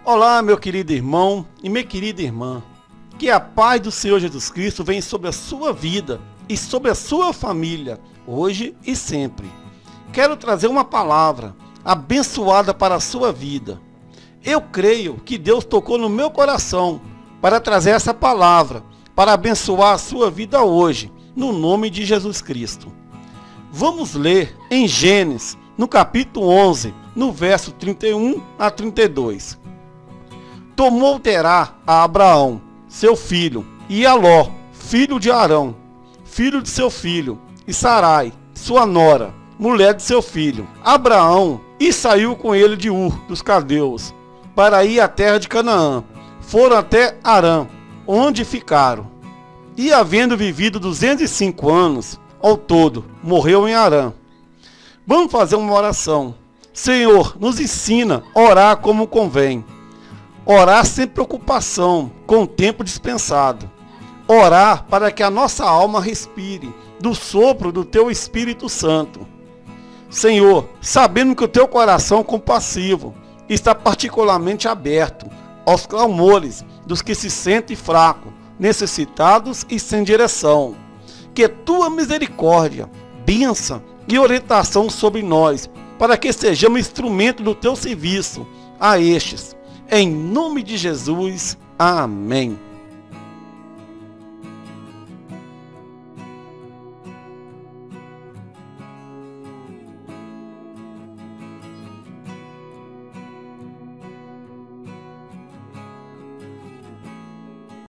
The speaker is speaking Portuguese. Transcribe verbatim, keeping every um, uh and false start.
Olá, meu querido irmão e minha querida irmã. Que a paz do Senhor Jesus Cristo venha sobre a sua vida e sobre a sua família, hoje e sempre. Quero trazer uma palavra abençoada para a sua vida. Eu creio que Deus tocou no meu coração para trazer essa palavra, para abençoar a sua vida hoje, no nome de Jesus Cristo. Vamos ler em Gênesis, no capítulo onze, no verso trinta e um a trinta e dois. Tomou Terá a Abraão, seu filho, e a Ló, filho de Arão, filho de seu filho, e Sarai, sua nora, mulher de seu filho, Abraão, e saiu com ele de Ur dos Caldeus, para ir à terra de Canaã. Foram até Harã, onde ficaram. E havendo vivido duzentos e cinco anos, ao todo, morreu em Harã. Vamos fazer uma oração. Senhor, nos ensina a orar como convém. Orar sem preocupação, com o tempo dispensado. Orar para que a nossa alma respire do sopro do Teu Espírito Santo. Senhor, sabendo que o Teu coração compassivo está particularmente aberto aos clamores dos que se sentem fracos, necessitados e sem direção. Que Tua misericórdia, bênção e orientação sobre nós, para que sejamos instrumento do Teu serviço a estes. Em nome de Jesus, amém.